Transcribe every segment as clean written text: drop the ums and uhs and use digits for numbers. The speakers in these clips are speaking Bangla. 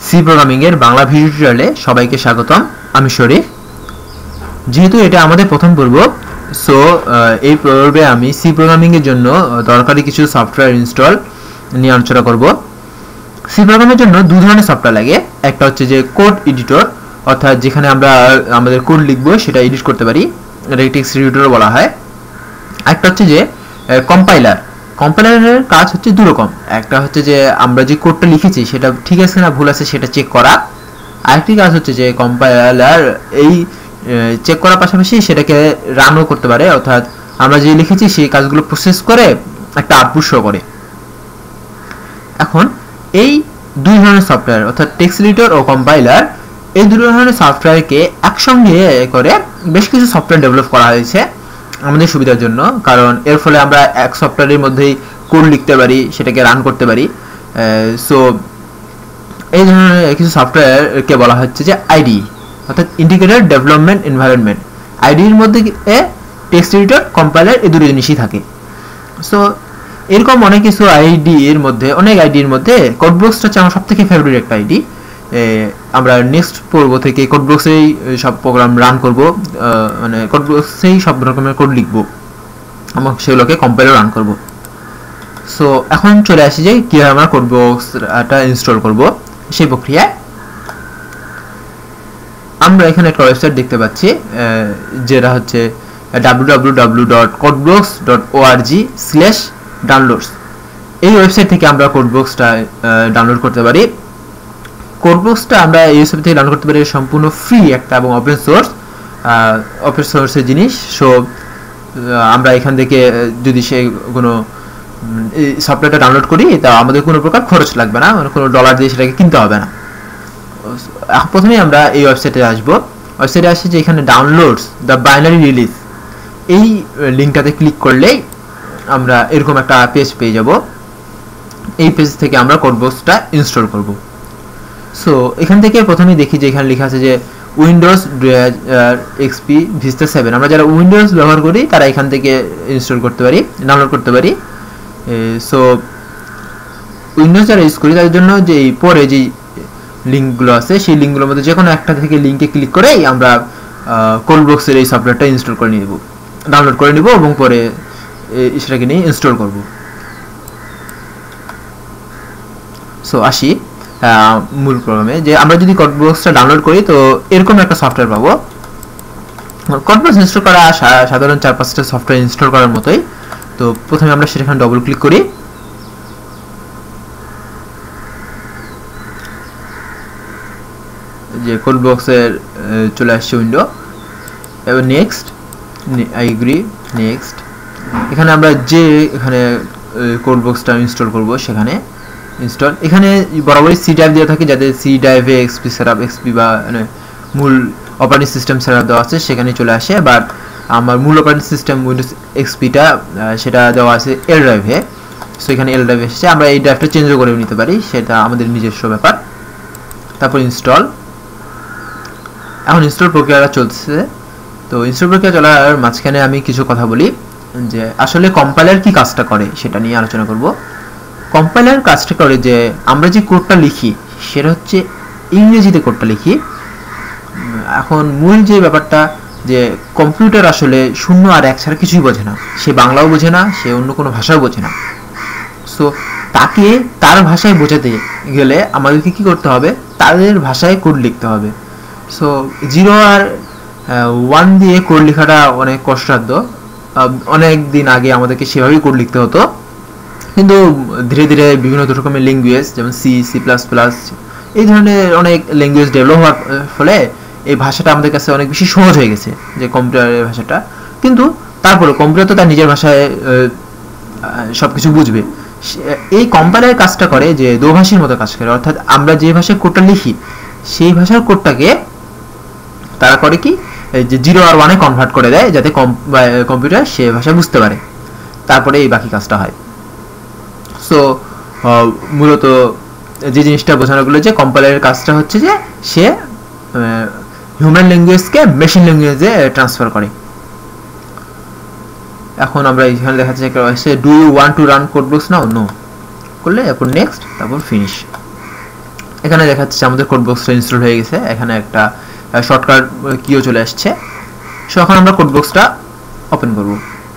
সি প্রোগ্রামিং এর বাংলা ভিডিও টিউটোরিয়ালে সবাইকে স্বাগতম। আমি শরীফ। যেহেতু এটা আমাদের প্রথম পর্ব, সো এই পর্বে আমি সি প্রোগ্রামিং এর জন্য দরকারি কিছু সফটওয়্যার ইনস্টল নিয়ে আলোচনা করব। সি প্রোগ্রামের জন্য দুই ধরনের সফটওয়্যার লাগে। একটা হচ্ছে যে কোড এডিটর, অর্থাৎ যেখানে আমরা আমাদের কোড লিখবো সেটা এডিট করতে পারি, এটাকে টেক্সট এডিটর বলা হয়। একটা হচ্ছে যে কম্পাইলার। কম্পাইলারের কাজ হচ্ছে দুই রকম। একটা হচ্ছে যে আমরা যে কোডটা লিখেছি সেটা ঠিক আছে না ভুল আছে সেটা চেক করা। আরেকটি কাজ হচ্ছে যে কম্পাইলার এই চেক করার পাশাপাশি সেটাকে রানও করতে পারে, অর্থাৎ আমরা যে লিখেছি সেই কাজগুলো প্রসেস করে একটা আউটপুট শো করে। এখন এই দুই ধরনের সফটওয়্যার অর্থাৎ টেক্সট এডিটর ও কম্পাইলার, এই দুই ধরনের সফটওয়্যারকে একসঙ্গে করে বেশ কিছু সফটওয়্যার ডেভেলপ করা হয়েছে আমাদের সুবিধার জন্য। কারণ এর ফলে আমরা এক সফটওয়্যারের মধ্যেই কোড লিখতে পারি, সেটাকে রান করতে পারি। সো এই ধরনের কিছু সফটওয়্যারকে বলা হচ্ছে যে আইডি, অর্থাৎ ইন্টিগ্রেটেড ডেভেলপমেন্ট এনভায়রনমেন্ট। আইডির মধ্যে টেক্সট এডিটর, কম্পাইলার এই দুটো জিনিসই থাকে। সো এরকম অনেক কিছু আইডির মধ্যে, অনেক আইডির মধ্যে কোডব্লকস হচ্ছে আমার সবথেকে ফেভারিট একটা আইডি। আমরা নেক্সট পর্ব থেকে কোডব্লকসেই সব প্রোগ্রাম রান করব, মানে কোডব্লকসেই সব রকমের কোড লিখব এবং সেগুলোকে কম্পাইলার রান করব। সো এখন চলে আসি যে কীভাবে আমরা কোডব্লকসটা ইনস্টল করব সেই প্রক্রিয়ায়। আমরা এখানে একটা ওয়েবসাইট দেখতে পাচ্ছি, যেটা হচ্ছে www.codebloks.org/downloads। এই ওয়েবসাইট থেকে আমরা কোডব্লকসটা ডাউনলোড করতে পারি। কোডব্লকসটা আমরা এই ওয়েবসাইট থেকে ডাউনলোড করতে পারি, সম্পূর্ণ ফ্রি একটা এবং ওপেন সোর্সের জিনিস। সো আমরা এখান থেকে যদি সে কোনো সফটওয়্যারটা ডাউনলোড করি তা আমাদের কোনো প্রকার খরচ লাগবে না, মানে কোনো ডলার দিয়ে সেটাকে কিনতে হবে না। প্রথমেই আমরা এই ওয়েবসাইটে আসবো। ওয়েবসাইটে আসি যে এখানে ডাউনলোডস দ্য বাইনারি রিলিজ, এই লিঙ্কটাতে ক্লিক করলেই আমরা এরকম একটা পেজ পেয়ে যাব। এই পেজ থেকে আমরা কোডব্লকসটা ইনস্টল করব। সো এখান থেকে প্রথমেই দেখি যে এখানে লেখা আছে যে উইন্ডোজ এক্সপি ভিস্তা 7। আমরা যারা উইন্ডোজ ব্যবহার করি তারা এখান থেকে ইনস্টল করতে পারি, ডাউনলোড করতে পারি। সো উইন্ডোজ যারা ইউজ করি তাদের জন্য যে পরে যে লিঙ্কগুলো আছে সেই লিঙ্কগুলোর মধ্যে যে কোনো একটা থেকে লিঙ্কে ক্লিক করেই আমরা কোডব্লকসের এই সফটওয়্যারটা ইনস্টল করে নিব, ডাউনলোড করে নিব এবং পরে সেটাকে নিয়ে ইনস্টল করব। সো আসি মূল প্রোগ্রামে। যে আমরা যদি কোডব্লকসটা ডাউনলোড করি তো এরকম একটা সফটওয়্যার পাবো। কোডব্লকস ইনস্টল করা সাধারণ 4-5টা সফটওয়্যার ইনস্টল করার মতোই। তো প্রথমে আমরা সেখানে ডবল ক্লিক করি। যে কোডব্লকসের চলে আসছে উইন্ডো। এবার নেক্সট, আই এগ্রি, নেক্সট। এখানে আমরা যে এখানে কোডব্লকসটা ইনস্টল করব সেখানে ইনস্টল, এখানে বরাবরই সি ড্রাইভ দেওয়া থাকে, যাতে সি ড্রাইভে এক্সপি সেটআপ, এক্সপি বা মূল অপারেটিং সিস্টেম সেটআপ দেওয়া আছে সেখানে চলে আসে। বাট আমার মূল অপারেটিং সিস্টেম উইন্ডোজ এক্সপিটা সেটা দেওয়া আছে এল ড্রাইভে। সো এখানে এল ড্রাইভ এসেছে, আমরা এই ড্রাইভটা চেঞ্জও করে নিতে পারি, সেটা আমাদের নিজস্ব ব্যাপার। তারপর ইনস্টল। এখন ইনস্টল প্রক্রিয়াটা চলছে। তো ইনস্টল প্রক্রিয়া চলার মাঝখানে আমি কিছু কথা বলি যে আসলে কম্পাইলার কি কাজটা করে সেটা নিয়ে আলোচনা করব। কম্পাইলার কাজটা করে যে আমরা যে কোডটা লিখি সেটা হচ্ছে ইংরেজিতে কোডটা লিখি। এখন মূল যে ব্যাপারটা যে কম্পিউটার আসলে 0 আর 1 ছাড়া কিছুই বোঝে না, সে বাংলাও বোঝে না, সে অন্য কোনো ভাষাও বোঝে না। সো তাকে তার ভাষায় বোঝাতে গেলে আমাদেরকে কি করতে হবে, তাদের ভাষায় কোড লিখতে হবে। সো 0 আর 1 দিয়ে কোড লেখাটা অনেক কষ্টসাধ্য। অনেক দিন আগে আমাদেরকে সেভাবেই কোড লিখতে হতো, কিন্তু ধীরে ধীরে বিভিন্ন রকমের ল্যাঙ্গুয়েজ যেমন সি, সি প্লাস প্লাস এই ধরনের অনেক ল্যাঙ্গুয়েজ ডেভেলপ হওয়ার ফলে এই ভাষাটা আমাদের কাছে অনেক বেশি সহজ হয়ে গেছে, যে কম্পিউটারের ভাষাটা। কিন্তু তারপরে কম্পিউটার তো তার নিজের ভাষায় সব কিছু বুঝবে। এই কম্পাইলারের কাজটা করে যে দোভাষীর মতো কাজ করে, অর্থাৎ আমরা যে ভাষায় কোডটা লিখি সেই ভাষার কোডটাকে তারা করে কি যে 0 আর 1-এ কনভার্ট করে দেয়, যাতে কম্পিউটার সে ভাষা বুঝতে পারে। তারপরে এই বাকি কাজটা হয়। সো মূলত যে জিনিসটা বোঝানো গেলো যে কম্পাইলারের কাজটা হচ্ছে যে সে হিউম্যান ল্যাঙ্গুয়েজকে মেশিন ল্যাঙ্গুয়েজে ট্রান্সফার করে। এখন আমরা এখানে দেখা যাচ্ছে do you want to run Code Blocks now, no করলে এরপর নেক্সট, তারপর ফিনিশ। এখানে দেখাচ্ছে আমাদের কোড বক্সটা ইনস্টল হয়ে গেছে, এখানে একটা শর্টকাট কিও চলে আসছে। সো এখন আমরা কোড বক্সটা ওপেন করব।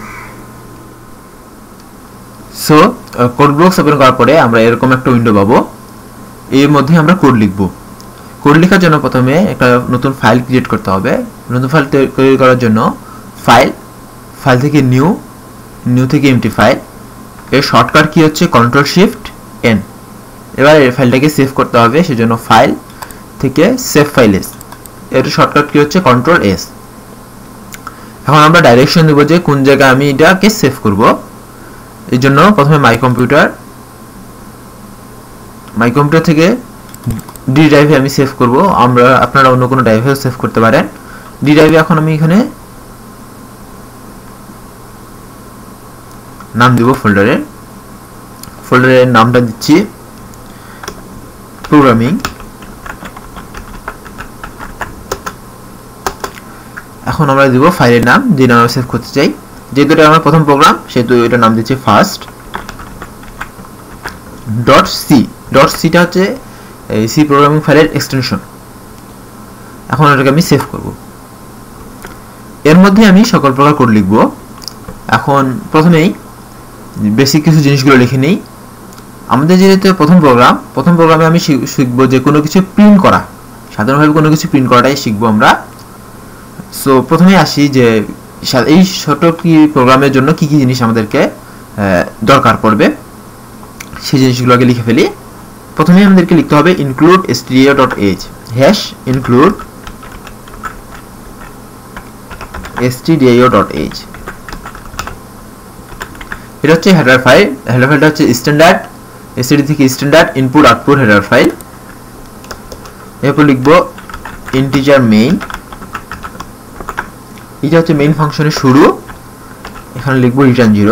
সো কোড বক্স ওপেন করার পরে আমরা এরকম একটা উইন্ডো পাবো, এর মধ্যে আমরা কোড লিখব। কোড লেখার জন্য প্রথমে একটা নতুন ফাইল ক্রিয়েট করতে হবে। নতুন ফাইল তৈরি করার জন্য ফাইল থেকে নিউ থেকে এমটি ফাইল, এর শর্টকাট কি হচ্ছে কন্ট্রোল শিফট এন। এবার এই ফাইলটাকে সেভ করতে হবে, সেজন্য ফাইল থেকে সেভ ফাইল এস, এর শর্টকাট কি হচ্ছে কন্ট্রোল এস। এখন আমরা ডাইরেকশন দেব যে কোন জায়গায় আমি এটাকে সেভ করব। এই জন্য প্রথমে মাই কম্পিউটার থেকে ডি ড্রাইভে আমি সেভ করব। আপনারা অন্য কোনো ড্রাইভেও সেভ করতে পারেন। ডি ড্রাইভে এখন আমি এখানে নাম দিব ফোল্ডারের নামটা দিচ্ছি প্রোগ্রামিং। এখন আমরা দিব ফাইলের নাম, যে নাম সেভ করতে চাই। যেহেতু এটা আমার প্রথম প্রোগ্রাম সেহেতু এটার নাম দিচ্ছি ফার্স্ট ডট সিটা হচ্ছে এই সি প্রোগ্রামিং ফাইলের এক্সটেনশন। এখন এটাকে আমি সেভ করব। এর মধ্যে আমি সকল প্রকার কোড লিখব। এখন প্রথমেই বেসিক কিছু জিনিসগুলো লিখে নেই। আমাদের যেহেতু প্রথম প্রোগ্রামে আমি শিখবো যে কোনো কিছু প্রিন্ট করা, সাধারণভাবে কোনো কিছু প্রিন্ট করাটাই শিখবো আমরা। সো প্রথমে আসি যে এই ছোট কি প্রোগ্রামের জন্য কি কি জিনিস আমাদেরকে দরকার পড়বে, সেই জিনিসগুলো আগে লিখে ফেলি। প্রথমে আমাদেরকে লিখতে হবে include stdio.h #include stdio.h। এটা হচ্ছে হেডার ফাইলটা হচ্ছে স্ট্যান্ডার্ড std থেকে standard input output header file. এরপর লিখবো ইন্টিজার মেইন, এটা হচ্ছে মেইন ফাংশনের শুরু। এখানে লিখবো রিটার্ন 0।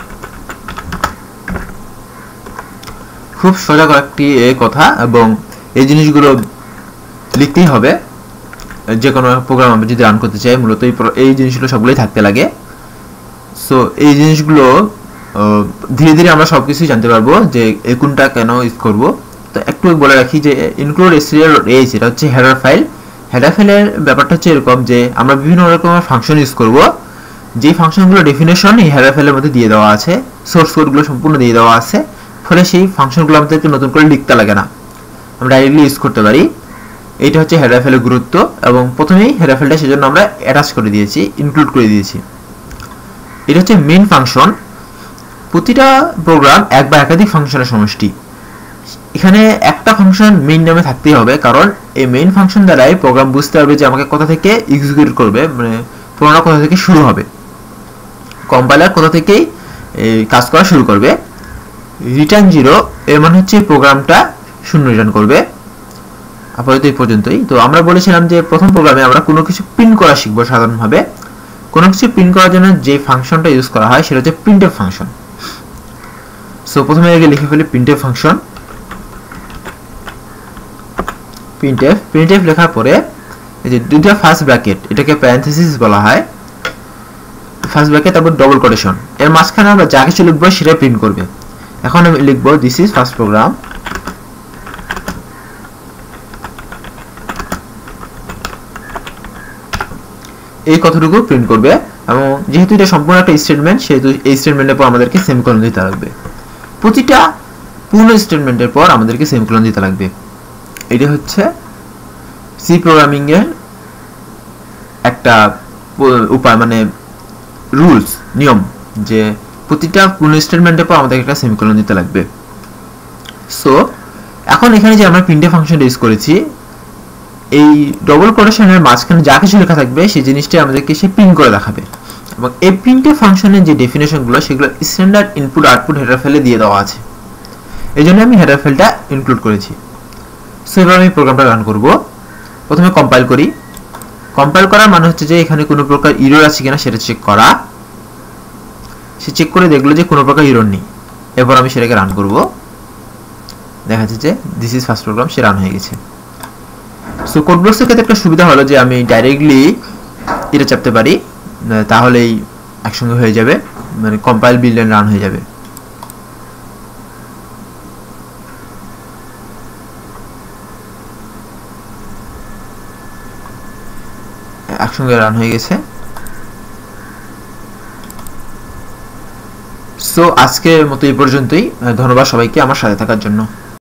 খুব সোজা কয়েকটি কথা, এবং এই জিনিসগুলো লিখতেই হবে যে কোনো প্রোগ্রাম আমরা যদি রান করতে চাই। মূলত এই জিনিসগুলো সবগুলোই থাকতে লাগে। সো এই জিনিসগুলো ধীরে ধীরে আমরা সবকিছুই জানতে পারবো যে কোনটা কেন ইউজ করব। তো একটু বলে রাখি যে include stdio.h এটা হচ্ছে হেডার ফাইলের ব্যাপারটা হচ্ছে এরকম যে আমরা বিভিন্ন রকমের ফাংশন ইউজ করব, যে ফাংশনগুলো ডেফিনেশন এই হেডার ফাইলের মধ্যে দিয়ে দেওয়া আছে, সোর্স কোডগুলো সম্পূর্ণ দিয়ে দেওয়া আছে, ফলে সেই ফাংশনগুলো আমাদেরকে নতুন করে লিখতে লাগে না, আমরা ডাইরেক্টলি ইউজ করতে পারি। এইটা হচ্ছে হেডার ফাইলের গুরুত্ব, এবং প্রথমেই হেডার ফাইলটা সেজন্য আমরা অ্যাটাচ করে দিয়েছি, ইনক্লুড করে দিয়েছি। এটা হচ্ছে মেইন ফাংশন। প্রতিটা প্রোগ্রাম এক বা একাধিক ফাংশনের সমষ্টি। এখানে একটা ফাংশন মেইন নামে থাকতেই হবে, কারণ এই মেইন ফাংশন দ্বারাই প্রোগ্রাম বুঝতে পারবে যে আমাকে কোথা থেকে এক্সিকিউট করবে, মানে প্রোগ্রাম কোথা থেকে শুরু হবে, কম্পাইলার কোথা থেকেই কাজ করা শুরু করবে। রিটার্ন 0 এর মানে হচ্ছে প্রোগ্রামটা 0 রিটার্ন করবে। আপাতত এই পর্যন্তই। তো আমরা বলেছিলাম যে প্রথম প্রোগ্রামে আমরা কোনো কিছু প্রিন্ট করা শিখবো। সাধারণভাবে কোনো কিছু প্রিন্ট করার জন্য যে ফাংশনটা ইউজ করা হয় সেটা হচ্ছে প্রিন্টএফ ফাংশন। সো প্রথমে আগে লিখে ফেলি প্রিন্টএফ ফাংশন। প্রিন্টএফ লেখার পরে এই যে দুটো ফার্স্ট ব্র্যাকেট, এটাকে প্যারেনথেসিস বলা হয়। ফার্স্ট ব্র্যাকেট তারপর ডবল কোটেশন, এর মাঝখানে আমরা যা কিছু লিখবো সেটা প্রিন্ট করবে। এখন আমি লিখবো দিস ইজ ফার্স্ট প্রোগ্রাম। এই কথাটুকু প্রিন্ট করবে, এবং যেহেতু এটা সম্পূর্ণ একটা স্টেটমেন্ট সেহেতু এই স্টেটমেন্টের পর আমাদেরকে সেমিকোলন দিতে লাগবে। প্রতিটা পূর্ণ স্টেটমেন্টের পর আমাদেরকে সেমিকোলন দিতে লাগবে। এটা হচ্ছে সি প্রোগ্রামিং এর একটা উপায়, মানে রুলস, নিয়ম, যে প্রতিটা পূর্ণ স্টেটমেন্টের পর আমাদেরকে একটা সেমিকোলন দিতে লাগবে। সো এখন এখানে যে আমরা প্রিন্টএফ ফাংশনটা ইউজ করেছি, এই ডবল কোটেশনের মাঝখানে যা কিছু লেখা থাকবে সেই জিনিসটা আমাদেরকে সে প্রিন্ট করে দেখাবে, এবং এই প্রিন্টএফ ফাংশনের যে ডেফিনেশনগুলো সেগুলো স্ট্যান্ডার্ড ইনপুট আউটপুট হেডার ফাইলে দিয়ে দেওয়া আছে। এই জন্য আমি হেডার ফাইলটা ইনক্লুড করেছি। সো এবার আমি প্রোগ্রামটা রান করব। প্রথমে কম্পাইল করি। কম্পাইল করার মানে হচ্ছে যে এখানে কোনো প্রকার এরর আছে কিনা সেটা চেক করা। সে চেক করে দেখলো যে কোনো প্রকার এরর নেই। এরপর আমি সেটাকে রান করব। দেখা যাচ্ছে যে দিস ইজ ফার্স্ট প্রোগ্রাম, সে রান হয়ে গেছে। সো কোড ব্লকসের ক্ষেত্রে একটা সুবিধা হলো যে আমি ডাইরেক্টলি এটা চাপতে পারি, তাহলেই একসঙ্গে হয়ে যাবে, মানে কম্পাইল বিল্ড এন্ড রান হয়ে যাবে। একসঙ্গে রান হয়ে গেছে। সো আজকের মতো এই পর্যন্তই। ধন্যবাদ সবাইকে আমার সাথে থাকার জন্য।